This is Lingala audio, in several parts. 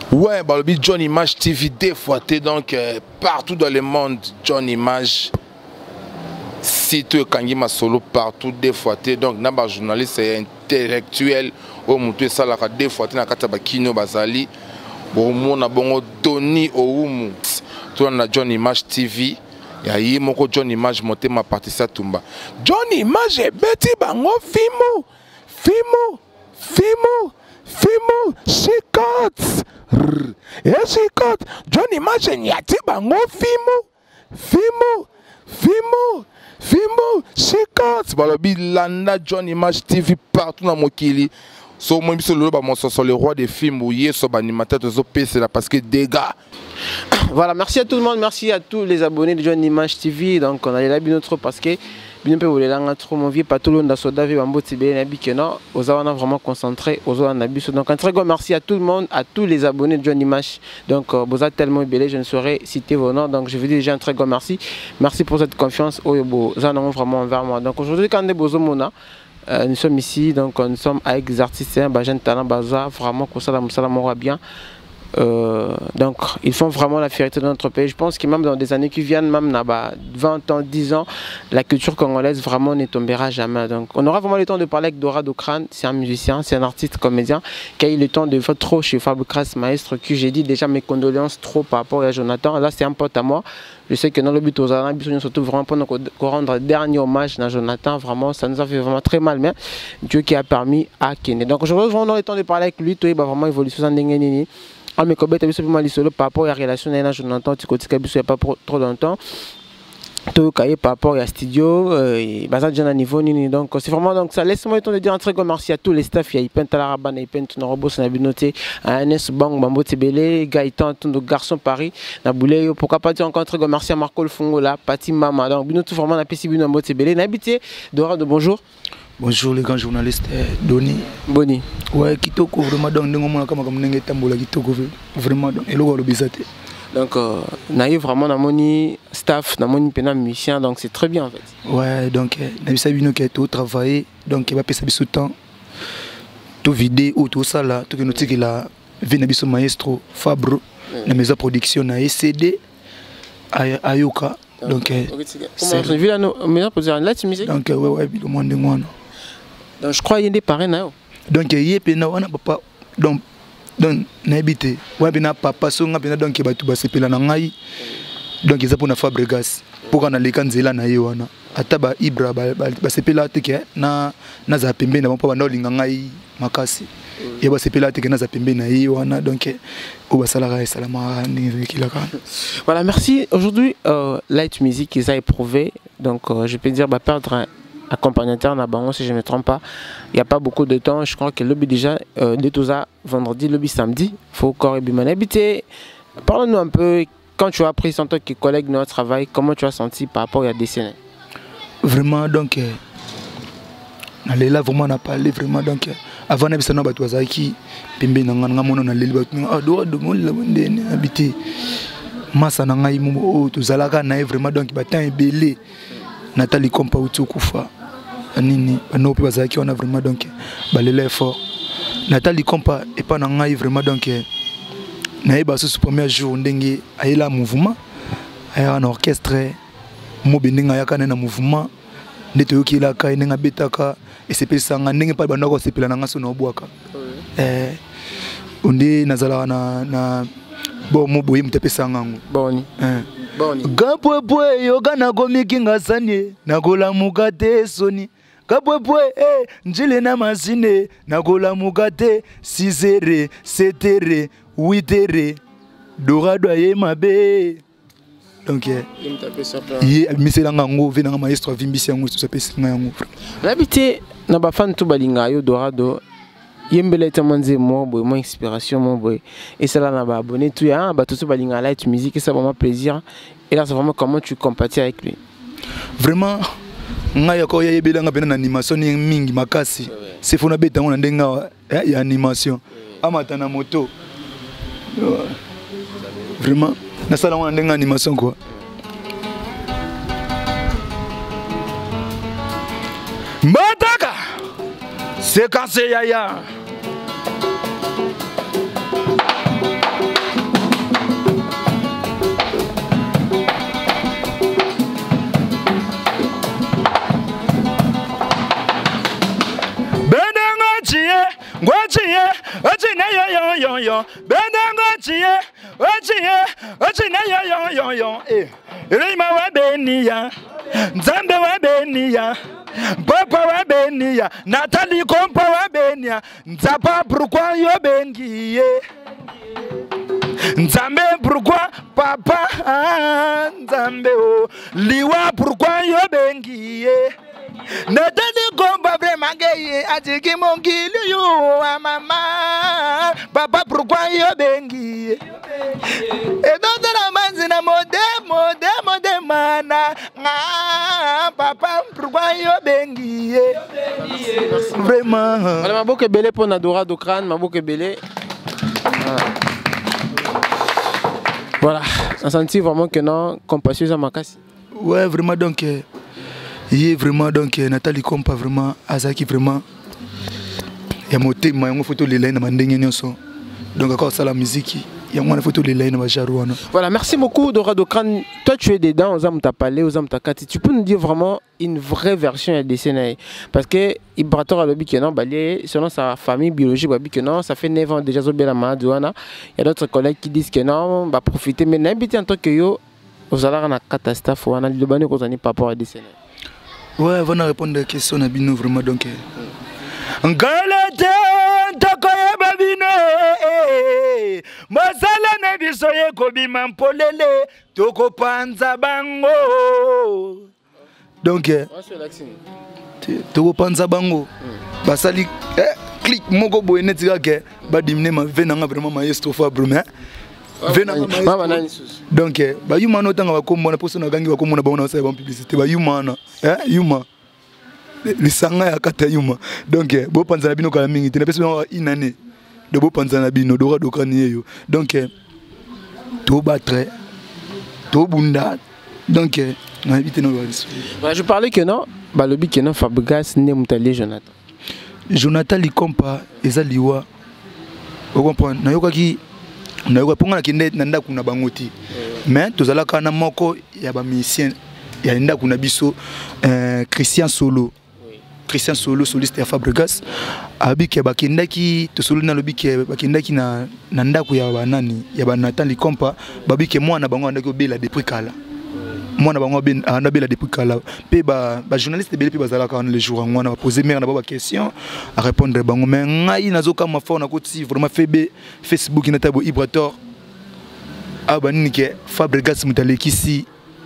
Ouais, bah, le John Image TV défoité, donc partout dans le monde, John Image, site Kangima Solo, partout défoité, donc naba journaliste intellectuel, au moutou ça la défoité na kataba kino bazali, bon mon a bon Tony Oumu, tout na John Image TV, ya yi moko John Image monté ma partie ça tumba. John Image est beti bango fimo, shikot. Shikot. John Image nyati bango fimo, shikot. Balobi landa John Image TV partout dans Mokili. So moi biso le ba monso le roi des films ou yeso ba animateur de PC là parce que dégâts. Voilà, merci à tout le monde, merci à tous les abonnés de John Image TV. Donc on a là bien trop parce que bien peu voulez là trop mon vieux pas tout le monde soda vi bambo tibé nabi que non, aux a vraiment concentré aux a nabi. Donc un très grand merci à tout le monde, à tous les abonnés de John Image. Donc vous êtes tellement belé, je ne saurais citer vos noms. Donc je vous dis déjà un très grand merci. Merci pour cette confiance au vous en avez vraiment envers moi. Donc aujourd'hui quand on est bozomona nous sommes ici, donc nous sommes avec des artistes, jeunes talents, vraiment que ça la bien. Donc ils font vraiment la fierté de notre pays. Je pense que même dans des années qui viennent, même dans 20 ans, 10 ans, la culture congolaise vraiment ne tombera jamais. Donc on aura vraiment le temps de parler avec Dorado Crane. C'est un musicien, c'est un artiste comédien qui a eu le temps de faire trop chez Fab Kras Maestro, que j'ai dit déjà mes condoléances trop par rapport à Jonathan. Là c'est un pote à moi. Je sais que dans le but aux Arabes, surtout vraiment pour nous rendre un dernier hommage à Jonathan, vraiment ça nous a fait vraiment très mal, mais Dieu qui a permis à Kenya. Donc aujourd'hui vraiment le temps de parler avec lui, toi il va vraiment évoluer sur un dengue. Ah mais comme tu as vu par rapport à la relation avec Jonathan, tu connais il n'y a pas trop longtemps. Tu as par rapport à studio, déjà niveau donc c'est vraiment donc ça laisse-moi le temps de dire un très grand merci à tous les staff, il y a Ipen Talarabana, Ipen Tunorobo, on a noté Anes Bang, Bambo Tebele, Gaëtan, tous nos garçons Paris, Naboulé, pourquoi pas dire encore un très grand merci à Marco Le Fongola, Pati Mama, donc nous tout vraiment on a PC Bambo Tebele, n'habité Dorado, bonjour. Bonjour les grands journalistes, Doni. Boni. Ouais, Kitoko vraiment donc vraiment donc et le bisate. Donc naïf vraiment dans mon staff, dans mon pena musicien, donc c'est très bien en fait. Ouais, donc Nabisa Bino qui a tout travaillé, donc il va passer du temps, tout vidéo ou tout ça là, tout que nous dit que la Venabiso Maestro Fabre, la maison production na ECD Ayoka. Donc comment on vu la maison production là tu musique. Donc ouais le monde de moi. Donc je crois qu'il y a des parrains là. Donc il y a pena on a papa donc n'habité ouais bien papa songa bien donc ba tout ba sepela na ngai donc ils a pour na Fabregas pour qu'on a les kanzela na yoana ataba ibra ba sepela teke na za pembe na papa na linga ngai makasi et ba sepela teke na za pembe na yoana donc au basalara et salama ni kilaka. Voilà, merci. Aujourd'hui Light Music ils a éprouvé donc je peux dire perdre accompagnateur na bango si je ne me trompe pas, il n'y a pas beaucoup de temps, je crois que le lobby déjà de tout ça vendredi, lobby samedi, faut encore bien habiter. Parle-nous un peu quand tu as appris sans toi que collègue de notre travail, comment tu as senti par rapport à des décennies. Vraiment donc là vraiment on a parlé vraiment donc avant n'abisa na bato azaki pembe na nga mono na leli bato do mo la bonde habiter masa na ngai mo to zalaka na vraiment donc batin ebelé Nathalie Kompa Utukufa nini banopi bazaki on a vraiment donc balela fort Nathalie Kompa et pas na ngai vraiment donc na eba ce premier jour ndenge ayela mouvement aya un orchestre mo beninga yakana na mouvement ndeto yokila ka nenga betaka et c'est pesanga ndenge pa bandako sepela na ngaso na obwaka onde nazala na bon mo boye mutepesanga ngo boni Gapwepwe yoga na komiki ngasanye nakola mukate soni Gapwepwe njile na masine nakola mukate 6h 7h 8h Dorado ye mabe donc ye misela ngango vena nga maestro vimbisi yango tout ça pesi ngango l'habité na ba fan tout balinga yo Dorado yembele tamanze mo boy mo inspiration mo boy et ça là na ba abonné tout ya ba tout balinga Light Music et ça vraiment plaisir et là c'est vraiment comment tu compatis avec lui. Vraiment ngaya ko yebela nga bena animation ni mingi makasi c'est fona beta ngona ndenga ya animation amata na moto vraiment na sala ngona ndenga animation quoi. Mataka c'est cassé yaya benango chie ochina yo Rima wa benia Nzambe wa benia Papa wa benia Nathalie Kompa wa benia Nzapa pourquoi yo bengiye Nzambe pourquoi papa Nzambe o liwa pourquoi yo bengiye Nathalie Kompa vraiment gaye atiki mongili yo mama papa pourquoi yo bengiye et d'autres la manzina mode mana papa pourquoi yo bengiye vraiment voilà maboke belé pour Nadora Dokran maboke belé voilà on sentit vraiment que non compassion à Makassi ouais vraiment donc il est vraiment donc Nathalie Kompa vraiment azaki vraiment ya motema yango photo lela na mandenge nyonso donc encore ça la musique il y a moins de photos lela na bajarouana. Voilà, merci beaucoup Dora Dokran. Toi tu es dedans aux âmes parlé aux âmes takati. Tu peux nous dire vraiment une vraie version de dessin parce que Ibrator a le que non balé selon sa famille biologique que non ça fait 9 ans déjà Zobela Madouana. Il y a d'autres collègues qui disent que non va profiter mais n'habiter en tant que yo aux alara na catastrophe wana le bani ko zani par rapport à dessin. Ouais, on va répondre à la question à Bino vraiment donc. Ngalate tokoye babino Mosala na biso ye kobima mpolele toko panza bango. Donc toko panza bango. Basali clic moko boye netika ke badimne ma venanga vraiment maestro Fabre mais donc ba yuma tanga bakomona poso na gangi bakomona baona sa ba publicité ba yuma yuma lisanga ya kata yuma donc bo panza na bino kala mingi te na pesa inane de bo panza na bino Dora Dokran yeyo donc to battre to bunda donc na vite no je parlais que non ba lobi que non Fabregas ne mutali Jonathan Likompa ezaliwa o comprendre na yokaki na yokaponga na kinde na ndaku na bangoti mais tozala kana moko ya ba musicien ya ndaku na biso Christian Solo soliste ya Fabregas abike bakendaki to solo na lobike bakendaki na ndaku ya banani ya Jonathan Likompa babike mwana bango andaki obela depuis kala mwana bango andabela depuis kala pe ba journaliste bele pe bazala ka le jour ngwana ba poser mère na ba question à répondre bango mais ngai nazoka ma fona koti vraiment febe Facebook na tabo Ibrator abanike Fabregas mutalekisi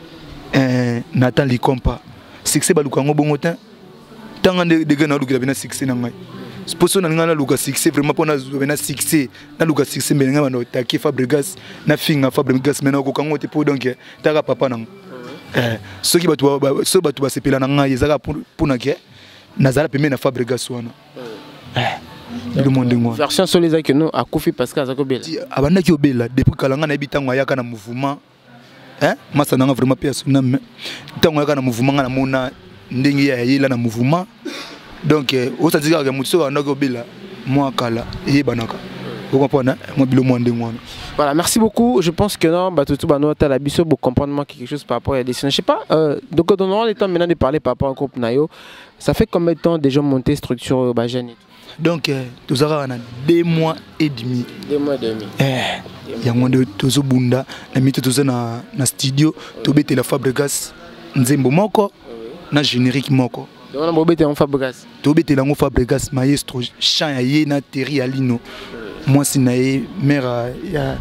Nathan Likompa succès balukango bongotin tanga de gana lukila bina succès na ngai sposo na ngana luka succès vraiment pona bina succès na luka succès mais ngama no taki Fabregas na finga Fabregas mais na ko kango te po donc taka papa nang soki batu basepela na ngai ezaka pona ke nazala pembe na Fabregas wana le monde ngwa version sur les que nous a Kofi Pascal azako bela abanda ki obela depuis kalanga na bitango ayaka na mouvement masa nanga vraiment personnel mais tango ayaka na mouvement na mona ndenge ya yela na mouvement donc au sens que muso anda ko bela moi kala yebanaka vous comprenez moi bilo mo ndengwana. Voilà, merci beaucoup. Je pense que non bah tout bano ta la biso pour comprendre quelque chose par rapport à des je sais pas donc on aura le temps maintenant de parler par rapport au groupe Nayo. Ça fait combien de temps déjà monter structure Bajani? Donc nous avons 2 mois et demi. 2 mois et demi. Il y a moins de tozo bunda na mito tozo na studio to bete la Fabregas nzembo moko na générique moko. Donc on a bete en Fabregas. To bete la Fabregas maestro chant ya na Terry Alino. Moi c'est na mère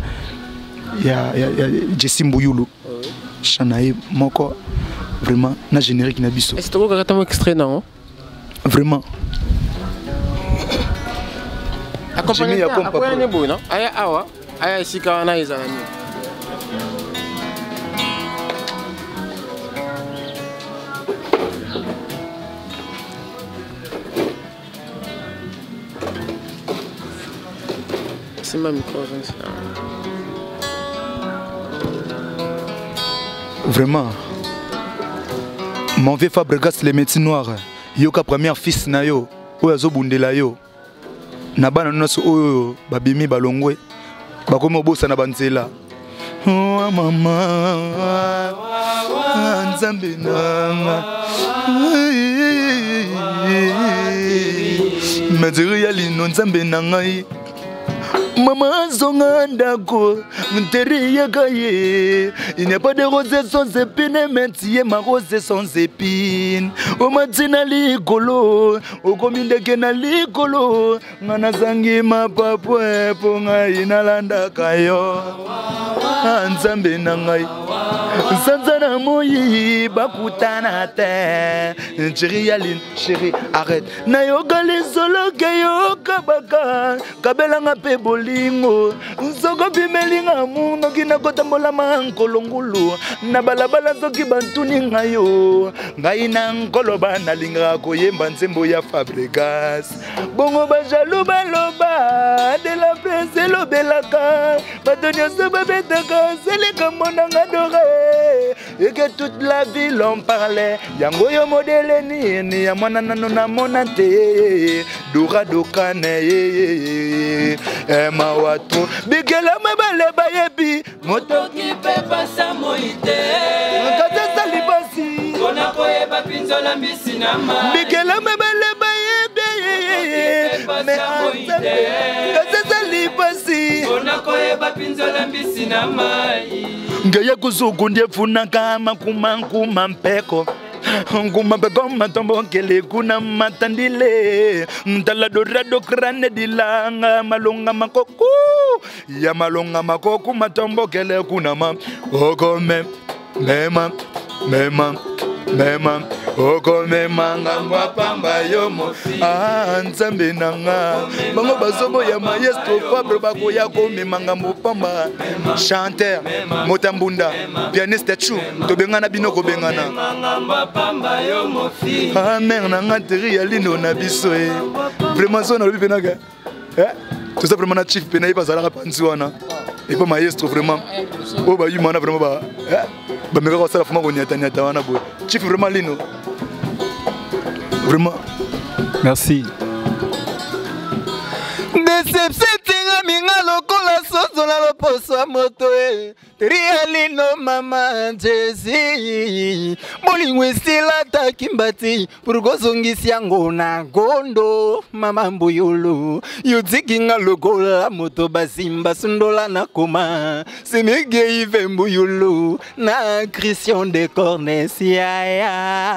ya Jessie Mbuyulu. Chant na moko vraiment na générique na biso. Est-ce que tu as un extrait non? Vraiment. Accompagné après un beau non? Aya awa, aya sika na izalani. C'est ma micro. Vraiment. Mon vieux Fabregas les médecins noirs. Yoka premier fils na yo, oyo azobundela yo. Na bana noso oyo babimi balongwe. Bakomo bosa na banzela. Oh mama. Nzambe nanga. Mazuri ya lino nzambe nanga. Maman Zongandako, Mteriagaye. Il n'y a pas de roses sans épines, mais tiens ma rose sans épines. Au matin likolo, au commune de Kenalikolo, Manazangi ma papoué, Ponga inalanda kayo. Anzambe nangai. Sanzana moyi, bakutana te. Chérie Aline, chérie, arrête. Nayoga les solo kayo kabaka. Kabelanga pe bolingo. Nzoko bimelinga muno kina kotambola mankolongulu. Na balabala zoki bantuni ngayo. Ngai na nkoloba na linga koyemba nzembo ya Fabregas. Bongo bajalou baloba. De la presse lobelaka. Batonyo se babetaka. C'est les kamonanga doré. Et que toute la ville en parlait. Yango yo modèle ni ya mwana nano na monate. Dora dokane. Emma watu. Bigela mabale bayebi. Moto qui peut pas sa moïté. Nkata salibasi. Kona koyeba pinzola misinama. Bigela mabale bayebi. Mais nkata salibasi. Kona koyeba pinzola misinama. Ngaya kuzuku ndefuna kama kumankuma mpeko. Nguma bego matombo kele kuna matandile. Ntala dorado krane dilanga malonga makoku. Ya malonga makoku matombo kele kuna ma. Oko mema. Oko manga mwapamba yomo. Nzambe nanga. Bango bazobo ya maestro Fabre bako ya kome manga mwapamba. Chanteur, Motambunda, pianiste Chou, tobengana binoko bengana. Mère nanga teri ya lino na biso e. Vraiment ça na lobi penaka. Tout ça vraiment na chief penayi bazalaka panziwana. Et pas maestro vraiment. Oh ba yumana vraiment ba. Ba meka ko sala fuma ko nyata wana boy. Chief vraiment lino. Vraiment. Merci. Deception minga lokola sozo na loposo moto e. Rialino mama Jesi. Molingo esila takimbati pour gozongisi yango na gondo mama mbuyulu. Yuziki nga lokola moto basimba sundola na koma. Semege ive mbuyulu na Christian de Cornesia.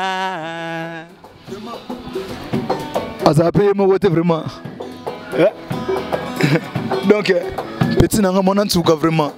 Azape mo wote vraiment. Donc petit nanga mon antouka vraiment.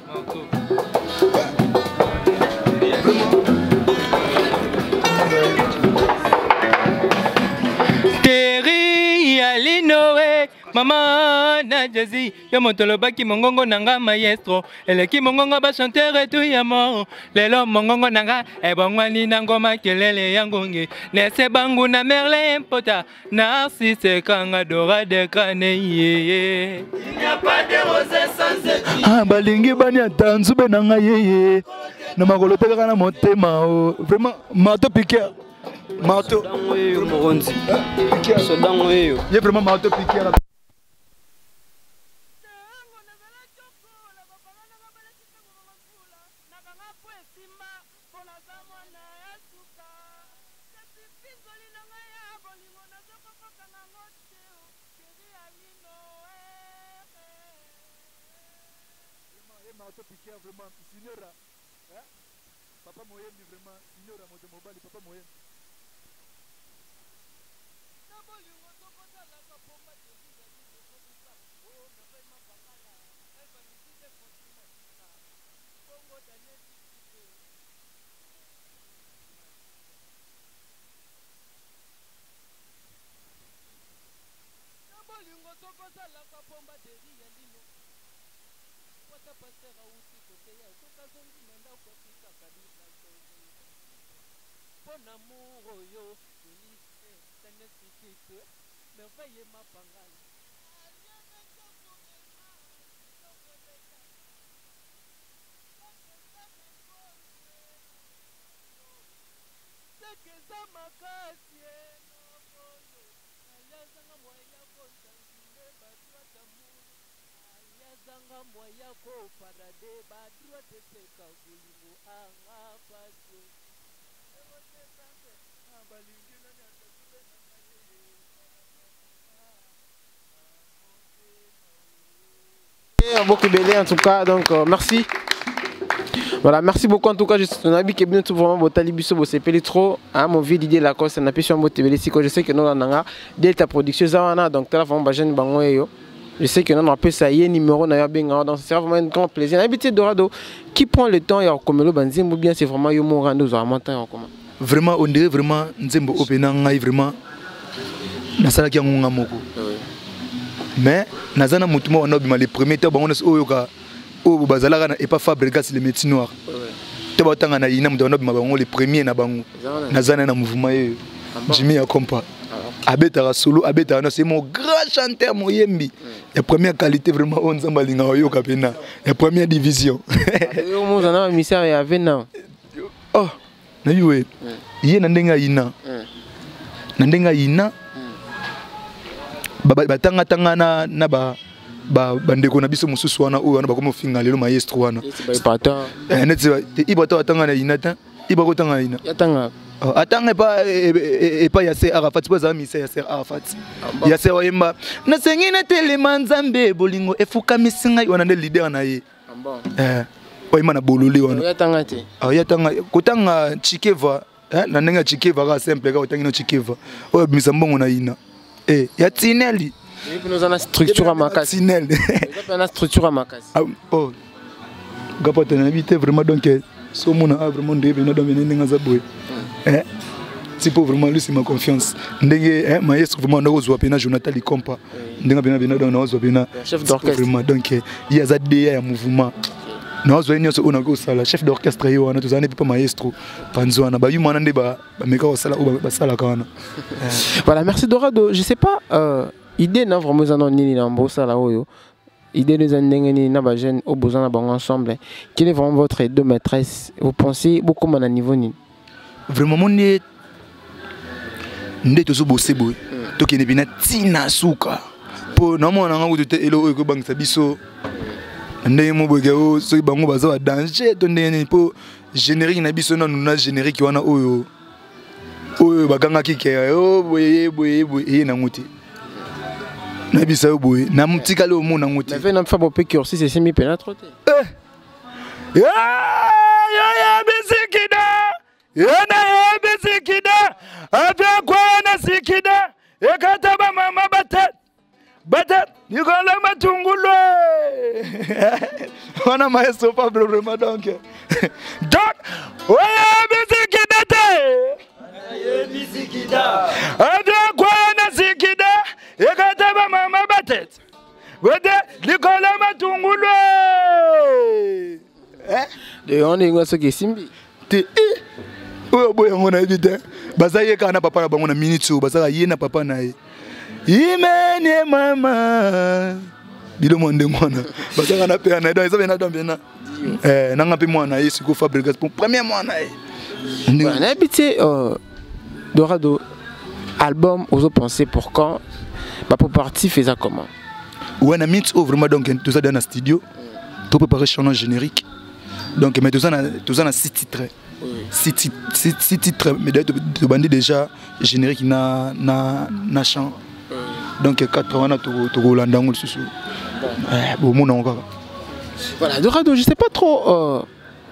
Teri alinoe mama na Jesi yo motolo baki mongongo nanga maestro eleki mongongo ba chanteur et tout yamo lelo mongongo nanga e bongwani nangoma kelele yangonge nese bangu na merle pota narcisse kanga dora de crane yeye il n'y a pas de roses sans épines balingi bani atanzu be nanga yeye na makolo teka na motema o vraiment mato piquer mato Dango moronzi. So dango yo. ye vraiment mato piquer. Vraiment, signora, papa moyen vraiment, signora mobile, papa moyen. Bon amour, yo, merveille ma pangale. C'est que ça m'a cassé, ayazanga moya konzangile badwa tamu, ayazanga moya ko parade badwa tepeka gulimu anga paso. beaucoup belé en tout cas, donc merci. Voilà, merci beaucoup en tout cas. On a vu que bien tout vraiment botali biso bo sepeli trop. Ah mon vie Didier Lacoste na pission bote belé si je sais que nous nanga Delta Production zawana donc là vraiment ba jeune bango yo. Je sais que nous on peut ça y numéro na ya benga donc c'est vraiment un grand plaisir. Habité Dorado qui prend le temps ya comme le banzimbo bien c'est vraiment yo mo rando vraiment temps comment. Vraiment on dirait vraiment nzembo opena ngai vraiment na sala ki ngonga moko. Mais nazana mutuma on a bima les premiers temps bango oyo ka oh bazalaka na epa Fabregas les métiers noirs te batanga na ina mutana bango les premiers na bango nazana na mouvement yo Jimmy Akompa abeta solo abeta na c'est mon grand chanteur moyembi la première qualité vraiment on nzamba linga yo kapena la première division yo mo zana misère ya vena oh na yuwe yé na ndenga ina na ndenga ina batanga tanga na bandeko na biso mususu wana oyo wana bakomo finga lelo maestro wana pata neti ibata atanga na inata ibako tanga ina yatanga atanga pas Yasser Arafat pas ami c'est Yasser Arafat Yasser oyemba na sengi na telema nzambe bolingo efuka misinga wana nde leader na ye oyema na bololi wana yatanga te yatanga kotanga Chikeva na ndenga Chikeva ka simple ka otangi no Chikeva oyo misambongo na ina ya tineli. Nous avons une structure à Makassi. Nous avons une structure à Makassi. Oh, Gapa t'en habité vraiment donc ce monde a vraiment des bénéfices dans les négociations. C'est pour vraiment lui c'est ma confiance. Ndenge maestro vraiment on a reçu appena Jonathan Likompa. Ndenge bien on a reçu appena chef d'orchestre. Vraiment donc il y a ZDA mouvement. Nous avons une on a reçu la chef d'orchestre yo on a tous années pas maestro. Panzo na ba yu manande ba meka osala ou ba sala kana. Voilà, merci Dorado. Je sais pas idée na vraiment za nini na mbosa la oyo. Idée de zandengeni na ba jeune au besoin na bango ensemble. Quelle est vraiment votre deux maîtresse? Vous pensez beaucoup à niveau ni? Vraiment mon nde tozo bosser boy. To kene bina tina suka. Po na mo na ngo to elo oyo ko bangisa biso. Ndenge mo boge o so bango baza ba danger to ndenge po générique na biso na nuna générique wana oyo. Oyo baganga kike o boye na nguti. Na bisa yo boye na mutika le mo na nguti. Na fait na fa bo pe cursus c'est semi pénétré. Ya bisikida. Ya bisikida. Afya kwa na sikida. Ekataba mama batat nikola matungulwe. Wana maestro Pablo vraiment donc. Donc oya bisikida te. Ya bisikida. Afya kwa na sikida. Ekataba mama batat. Wede nikola matungulwe. De on est ngwa soki simbi. Te oyo boye ngona ebite. Baza ye kana papa na bango na minute so baza ye na papa na ye. Imene mama. Bilo monde mwana. Baza kana pe na do ezabena do bena. Nanga pe mwana ye siko Fabregas pour premier mwana ye. On a habité Dorado album aux pensées pour quand bah pour partie faisait comment? Ouais na minute vraiment donc tout ça dans le studio. Tout préparer chant générique. Donc mais tout ça na 6 titres. 6 titres mais de bandit déjà générique na chant. Donc 4 ans to Rolanda ngol susu. Bon mon encore. Voilà, Dorado, je sais pas trop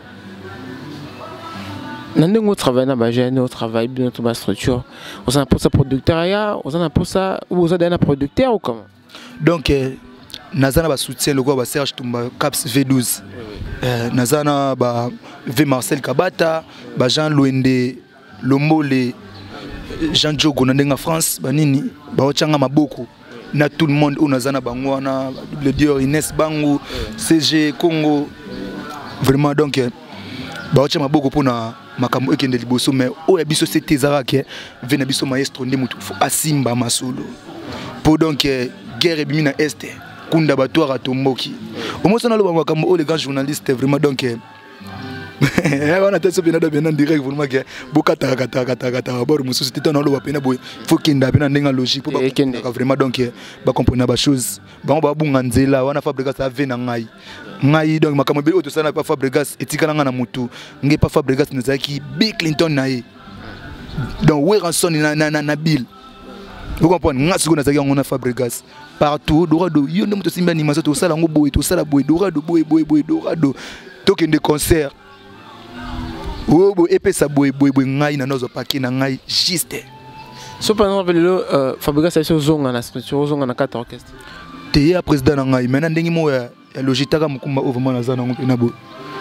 Nandego travaille na bagène, au travail bien dans ma structure. On a pour ça producteur on a pour ça ou on a un producteur ou comment? Donc nazana ba soutien le ba Serge Tumba Caps V12. Nazana ba V Marcel Kabata, ba Jean Louende, Lombole, Jean Diogo na France, ba nini, ba ochanga maboko na tout le monde on nazana bango na le Dior Inès Bango, CG Congo. Vraiment donc ba ochanga maboko pona makambo ekende liboso mais oya biso c'était zarake vena biso maestro nde mutu asimba masolo. Pour donc guerre ebimi na este kunda batwara tomboki omosana lo bango kambo les grands journalistes vraiment donc on a tellement bien en direct vraiment que bokata kata bord mususu tete na lo bapena boy faut kenda pena ndenga logique pour vraiment donc ba comprendre ba chose bango ba bunga nzela wana Fabregas avena ngai donc makambo be auto sana pa Fabregas etikala nga na mutu nge pa Fabregas nezaki Bill Clinton na ye donc we ranson na Bill Vous comprenez? Nga siko nazaki ngona Fabregas. Partout Dorado, yo ndemo to simba animation to sala ngo boy, to sala boy Dorado boy Dorado. Token de concert. Oh boy epesa boy ngai na nozo paki na ngai juste. So par exemple le Fabregas a zonga na structure zonga na 4 orchestres. Te président na ngai maintenant ndengi mo ya logitaka mukumba overman na zana ngo na bo.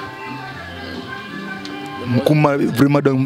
Mukumba vraiment donc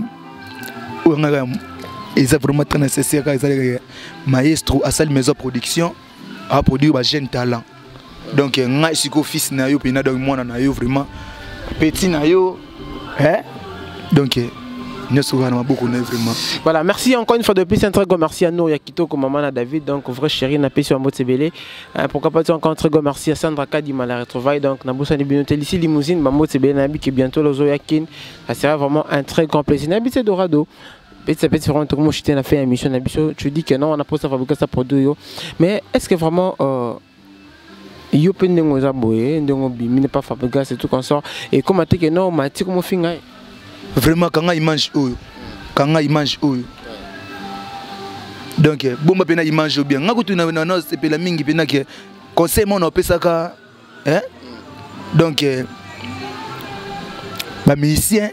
ils ont vraiment très nécessaire maestro à salle maison production à produire des jeunes talents. Donc ngai siko fils na yo pena donc moi na yo vraiment petit na yo hein donc beaucoup vraiment. Voilà, merci encore une fois de plus, un très grand merci à nous, Yakito, comme maman à David, donc vrai chéri, n'a pas sur un mot de pourquoi pas encore un très grand merci à Sandra Kadima la retrouvaille, donc Naboussa Nibinotel ici limousine, Mambo Tebele qui est bientôt le Zoyakin, ça sera vraiment un très grand plaisir. Nabité Dorado. Petit vraiment tout le monde a fait une émission tu dis que non on a posé fabriquer ça produit mais est-ce que vraiment yo peut n'engo zaboye n'engo bimi n'est pas fabriquer c'est tout qu'on sort et comment tu que non mati comment finga vraiment quand image oyo donc bon ma pena image bien nga kutu na no c'est pela mingi pena que conseil mon opesa ka hein donc ba musicien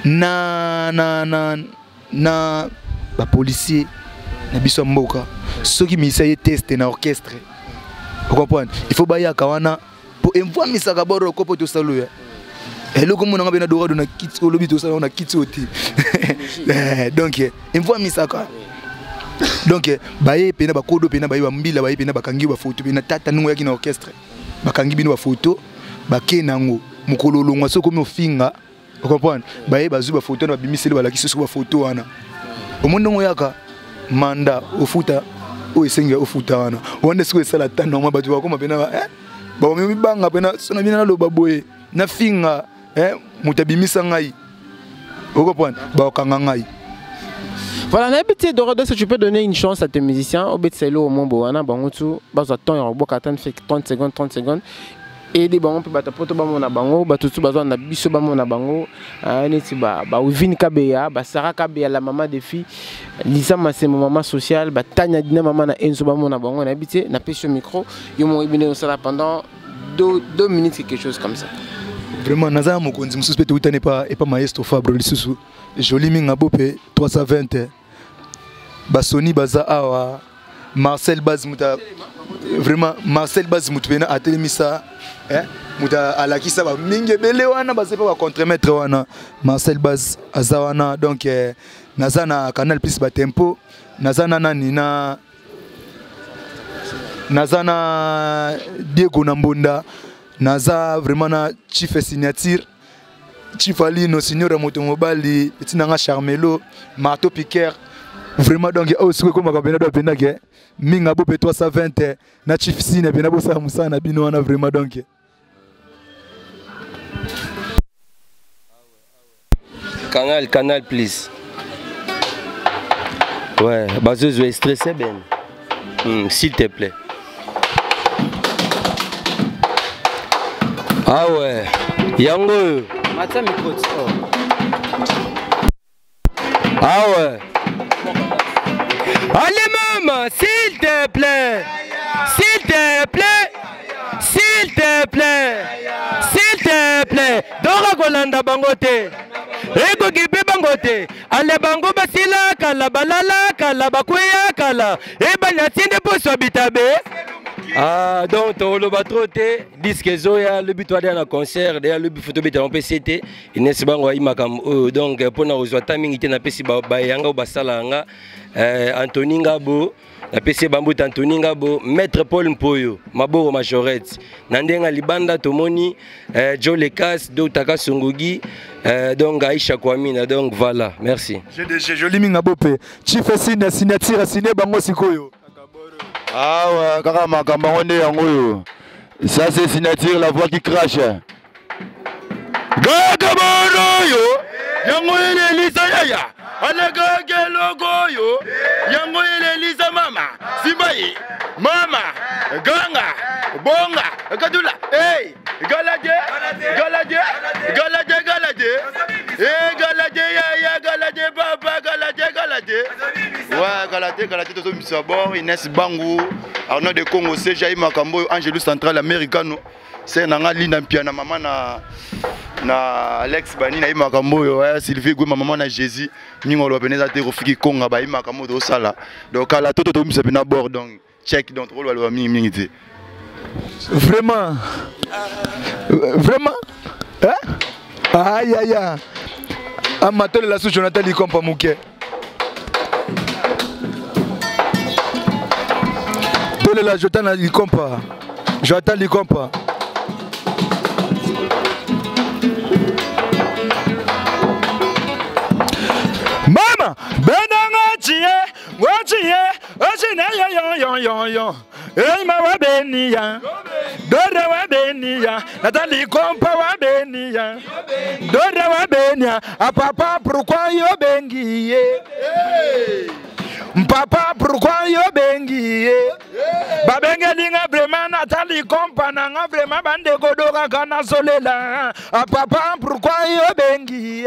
na ba policier na biso mboka ceux qui missaient test na orchestre vous comprenez il faut baya kawana pour envoyer misaka boro ko poto saluya et le comme on a bien Dorado na kit au lobby to ça on a kit oti donc envoyer misaka donc baye pena ba kodo pena baye ba mbila baye pena bakangi ba photo pena tata nungo yaki na orchestre bakangi bino ba photo bakenango mukololo ngwa soko mo finga. Vous comprenez? Baye bazu ba photo na bimiseli ba lakisi ba photo wana. Omondo ngoyaka manda ofuta o esenga ofuta wana. Wonde siko esala tano mwa batu bakoma pena ba mi banga pena sona bina na loba boye na finga mutabimisa ngai. Vous comprenez? Ba kanga ngai. Voilà, n'habité Dorado, si tu peux donner une chance à tes musiciens, au Betselo, au Mombo, wana bangotu, bazo temps ya robo katan fait 30 secondes. Et des bango peut battre poto bamo na bango batutu bazo na biso bamo na bango neti ba Wivine Kabeya ba Sarah Kabeya la maman des filles Lisa Masemo maman sociale ba Tanya Dina maman na Enzo bamo na bango na habité na pêche micro yo mo ibine au sala pendant 2 minutes quelque chose comme ça. Vraiment naza mokonzi mususu pe utane pas et pas maestro Fabro lisusu joli minga bope 320 ba Sony baza awa Marcel Bazmuta vraiment Marcel Bazmuta pena atelemisa muta alakisa ba mingi bele wana ba sepa ba contre-maître wana Marcel Baz azawana donc naza na Canal Plus ba tempo naza na nani na naza na Diego Nambonda naza vraiment na Chief Signature Chief Alino Signora Motomobali etinanga Charmelo Marteau Piquer vraiment donc au siko comme ka benado pena ke minga bo pe 320 na Chief Sine pena bo sa musa na bino wana vraiment donc Canal please. Ouais, bazeuse je vais stresser ben. S'il te plaît. Ah ouais. Yango. Matin micro. Ah ouais. Allez maman, s'il te plaît. S'il te plaît. S'il te plaît. S'il te plaît. Dora Golanda Bangote. Ego gibe bangote ale bango basila kala balala kala bakuya kala eba nyatinde poso bitabe donc to lo batrote disque zoya le but wa na concert de le but photo bita on PCT inesi bango imakam donc pona ozwa timing ite na pesi ba yanga basala nga Anthony Ngabo la PC Bambout Anthony Ngabo, Maître Paul Mpoyo, Maboro Majorette, Nandenga Libanda Tomoni, Joe Lekas, Dotaka Songogi, donc Aïcha Kwamina, donc voilà, merci. J'ai joli Mingabope, Chief Sine, signature, signé Bango Sikoyo. Ah ouais, Karama, Kamarone Yangoyo. Ça c'est signature, la voix qui crache. Gagaboro yo, Yangoyo Lisa Yaya. Anagage logo yo, yango ile Lisa mama, Simbaye, mama, ganga, bonga, kadula, hey, galadje, galadje, galadje, galadje, hey galadje ya galadje baba galadje galadje, Ouais, Galaté, tout ça bord, Inès Bangou, Arnaud de Congo, c'est Jaï Makambo, Angelou Central Americano. C'est Nanga Lina Piana, maman na Alex Bani, na Makambo, Sylvie Gou, maman na Jésus, Ningo Beneza de Rofiki Konga, Baï Makambo de Osala. Donc, Galaté, tout ça bien à bord, donc, check, donc, rôle, alors, minimité. Vraiment. Vraiment. Hein? Aïe, aïe, aïe. Amateur de la sous Jonathan Likompa Mouké. Tole la Jonathan Likompa. Jonathan Likompa. Mama, benanga chie, ochine yo. Hey ma wa benia, Dora wa benia, Nathalie Kompa wa benia, Dora wa benia, a papa pourquoi yo bengi? Papa pourquoi yo bengi? Babenge linga vraiment Nathalie Kompa nanga vraiment bande godora kana solela, a papa pourquoi yo bengi?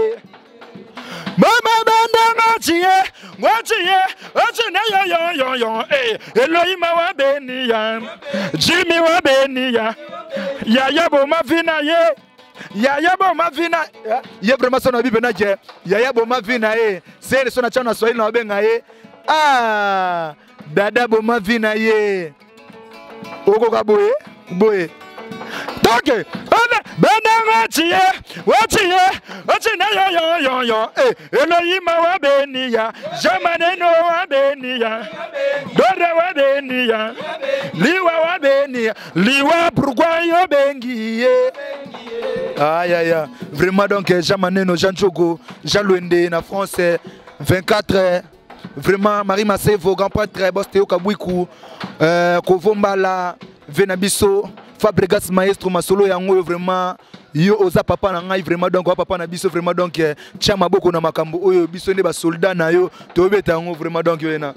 Mama banda ngachie, ochine yo, Elohim wa benia, Jimmy wa benia, Yaya bo mafina ye, Yaya bo mafina, ye vraiment son abi benaje, Yaya bo mafina ye, c'est son achana Swahili na benga ye, ah, dada bo mafina ye, oko kaboye, boye. Donc, benanga ochine yo, Elohim wa benia, Jamaneno wa benia, Dora wa benia, Liwa wa benia, Liwa pourquoi yo bengi? Aïe aïe aïe, vraiment donc Jamaneno, Jean Chogo, Jean Luende, na France, 24, vraiment Marie Massevo, grand prêtre, Bostéo Kabouikou, Kovombala, Venabiso, Fabregas Maestro Masolo yango vraiment yo oza papa na ngai vraiment donc papa na biso vraiment donc tia maboko na makambo oyo biso nde ba soldat na yo to beta yango vraiment donc yo na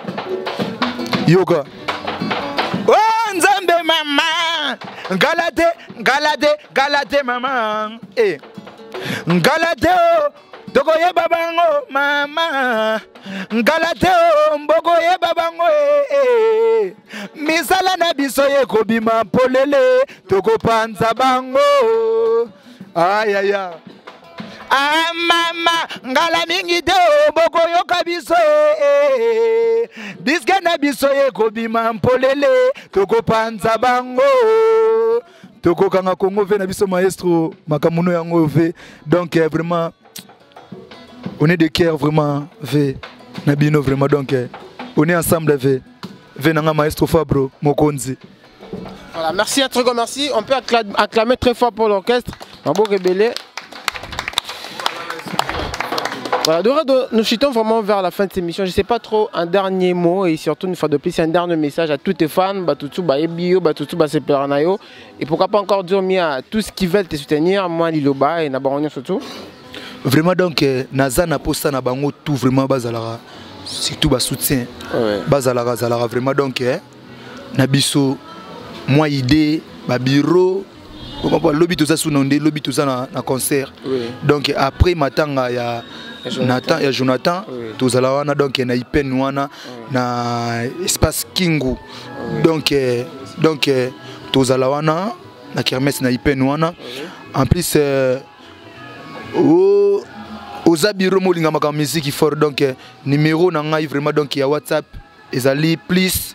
yoka oh nzambe mama galate mama galate Toko ye babango mama Ngalate o mboko ye babango Misala na biso ye kobima polele Toko panza bango Aïe aïe aïe Ah mama ngala mingi te o mboko yo kabiso Diske na biso ye kobima polele Toko panza bango Toko kanga Kongo ve na biso maestro Makamuno yango ve Donc vraiment on est de cœur vraiment, Nabino vraiment donc on est ensemble Nanga maestro Fabro Mokonzi. Voilà, merci à très grand merci. On peut acclamer très fort pour l'orchestre. Mabo Rebelle. Voilà, nous chutons vraiment vers la fin de cette émission. Je ne sais pas trop un dernier mot et surtout une fois de plus un dernier message à tous tes fans, Batutu, Ebio, Batutu, Seperanayo et pourquoi pas encore dire à tous qui veulent te soutenir, moi Liloba et Nabaronio surtout. Vraiment donc naza na posta na bango tout vraiment bazalara surtout ba soutien bazalara zalara vraiment donc na biso moi idée ba bureau comment lobby tout ça sous nondé lobby tout ça na concert donc après matanga ya Jonathan tozala wana donc na ipen wana na espace Kingu donc tozala wana na kermesse na ipen wana en plus aux bureau molinga maka musique fort donc numéro na ngai vraiment donc ya WhatsApp ezali plus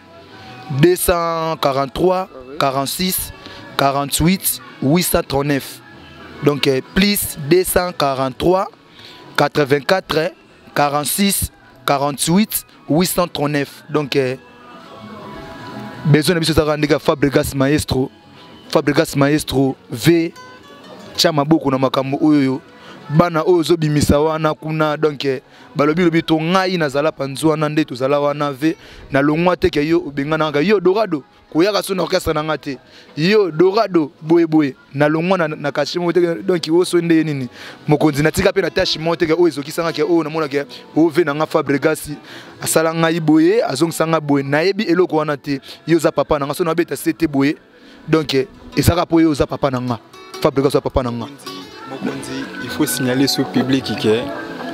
243 46 48 839 donc plus 243 84 46 48 839 donc besoin de biso za ndika Fabregas Maestro V chama boko na makambo oyo bana ozo bimisa wana kuna donc balobi to ngai nazala panzwana nde tozala wana ve na longwa te ke yo obengana nga yo dorado koyaka so na orchestre na ngate yo dorado boye na longwa na kashimo te donc oso nde nini mokonzi na tika pe na tashi mote ke ozo kisanga ke o na mona ke o ve na nga Fabregas asala ngai boye azongisa boye na yebi eloko wana te yo za papa na nga so na beta sete boye donc esaka po yo za papa na nga Fabregas papa na nga. Il faut signaler ce public que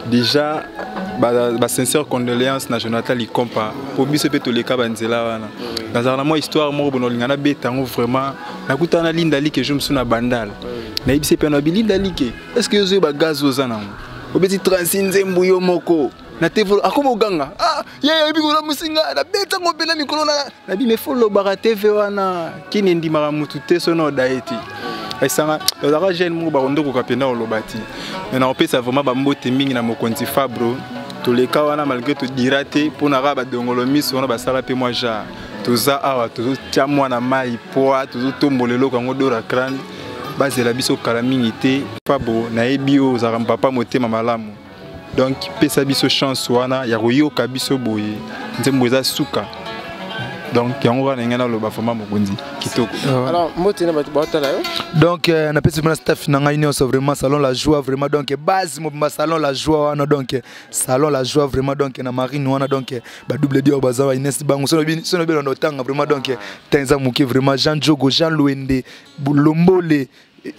déjà ba sincère condoléance na Jonathan Likompa pour biso pe to leka banzela wana dans moi histoire mo bono lingana betango vraiment nakutana linda like je msuna bandal na ibise pe na bilinda like est-ce que yo ba gaz ozana obeti 36 mbuyo moko na tevo akomo ganga ya bikola musinga na betango pe na mikolo na bi me follow bara TV wana kini ndimara mutu te sono daeti esanga la jeune mo ba rondo ko kapena olobati mais na opesa vraiment ba mbote mingi na mokonzi Fabro to le kawana malgré to dirate pour na ba dongolo miso na ba sala pe moi ja toza awa to tia mwana mai poa to tombolelo kango dora crâne bazela biso kala mingi te Fabro na ebio za papa motema malamu donc pesa biso chance wana ya koyoka biso boye nzembo eza suka donc yango wana ngana loba fama mokonzi kitoko alors motina ba batala yo donc na pesi vraiment staff na ngai nyonso vraiment salon la joie vraiment donc base mo salon la joie wana donc salon la joie vraiment donc na marine wana donc ba double dio bazawa Inès bango sono bi na otanga vraiment donc tenza muki vraiment Jean Jogo Jean Luende Lombole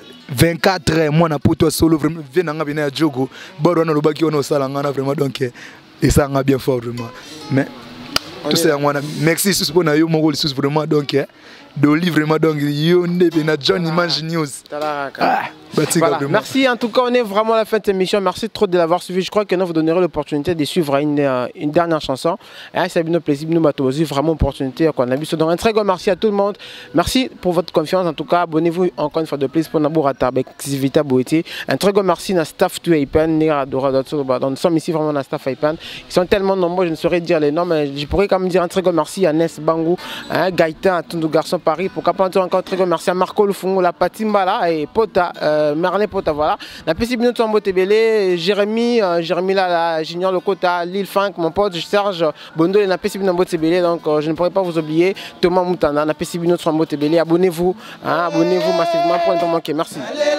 24 mois na poto solo vraiment venanga bina ya Jogo boro na lobaki ono sala ngana vraiment donc et ça nga bien fort vraiment mais tout ça merci sous pour na yo moko sous vraiment donc de livre vraiment donc yo ndebe na John Image News. Voilà. Merci, en tout cas on est vraiment à la fin de cette émission, merci trop de l'avoir suivi. Je crois que nous vous donnerons l'opportunité de suivre une dernière chanson et c'est un plaisir nous m'attendons vraiment opportunité qu'on a vu. Donc un très grand merci à tout le monde, merci pour votre confiance. En tout cas abonnez-vous encore une fois de plus pour nous activité beauté. Un très grand merci à staff tout Hypen, nous sommes ici vraiment dans staff Hypen, ils sont tellement nombreux je ne saurais dire les noms mais je pourrais quand même dire un très grand merci à Ness Bangou, Gaëtan, à tous nos garçons Paris, pourquoi pas encore un très grand merci à Marco Lufungo, la Patimbala et Pota. Marley Pota, voilà. La petite minute en Botebele, Jérémy là, Junior Lokota, Lil Funk, mon pote Serge Bondo, la petite minute en Botebele, donc je ne pourrais pas vous oublier. Thomas Moutana, la petite minute en Botebele, abonnez-vous, abonnez-vous massivement pour ne pas manquer. Merci.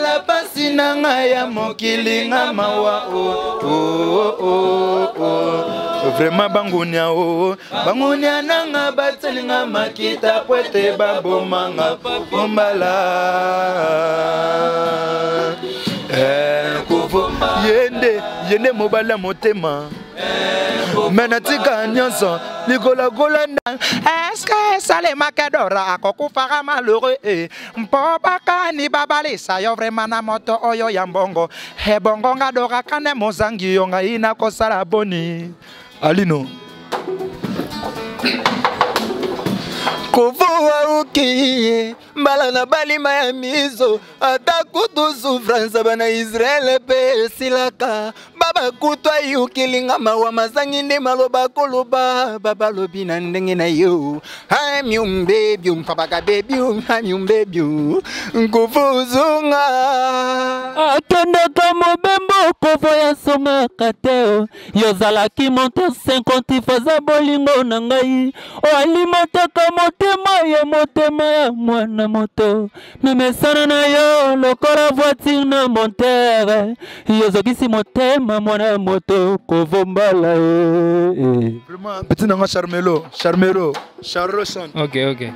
Vraiment bangonia nanga batselinga makita pwete babomanga bombala yende mobala motema menatika nyonso likola golanda est-ce que sale makadora akokufaka malheureux mpo bakani babalisa yo vraiment na moto oyo ya mbongo hebongo ngadora kane mozangi yo ngai na kosala boni Alino Kuvuwa ukiye mbala na balima ya mizo atakutu souffrance bana Israel pe silaka baba kutwa yukilinga mawa mazangi ndi maloba koloba baba lobi na ndenge na yo I'm baby papa baby I'm baby nkufuzunga atenda kama bembo kovo ya songa kateo yozalaki monte 50 faza bolingo na ngai o alimata kama motema ya mwana moto memesana na yo lokola voiture na montere yozokisi motema mwana moto kovombala vraiment petit nanga Charmelo Charloson ok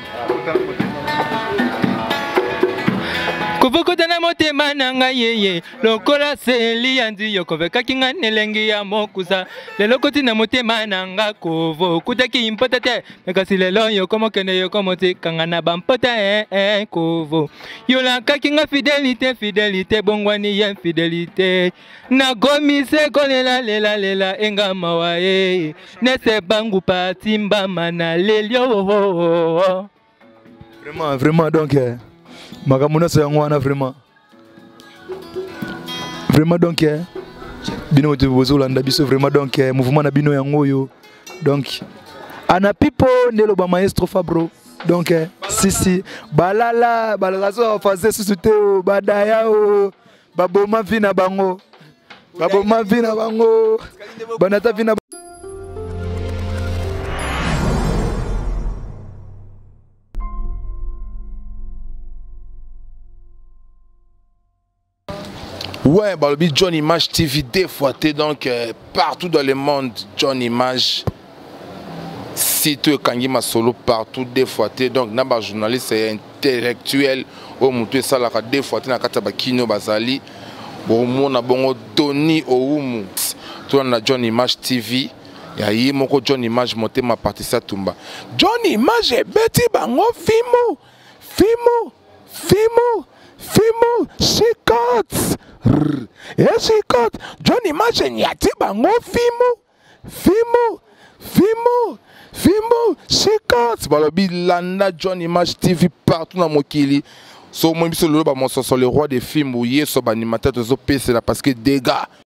Kuvukutana motema nanga yeye lokola seli yandi yokoveka kinga nelengi ya mokusa lelo kotina motema nanga kovo kutaki impota te mekasi lelo yokomo kene yokomo te kangana bampota kovo yola kakinga fidelité bongwani ya fidelité na gomise kolela lela enga mawae nese bangu patimba mana lelio vraiment donc makamuna so yangwana vraiment donc bino te bozolanda biso vraiment donc mouvement na bino yango yo donc ana pipo ndelo ba maestro Fabro donc si balala so faze susute badaya o baboma vina bango banata vina Ouais, bah, le John Image TV défoité donc partout dans le monde. John Image, site Kangima Solo partout défoité donc naba journaliste et intellectuel au mutu salaka défoité na kata bakino bazali bon mona bongo Tony Oumu. tout na John Image TV ya yi moko John Image motema Patricia Tumba John Image beti bango fimo shikot shikot John Image nyati bango fimo shikot balobi landa John Image TV partout na mokili so moi biso lolo ba monso le roi des films ou yeso ba animateur zo pese là parce que dégâts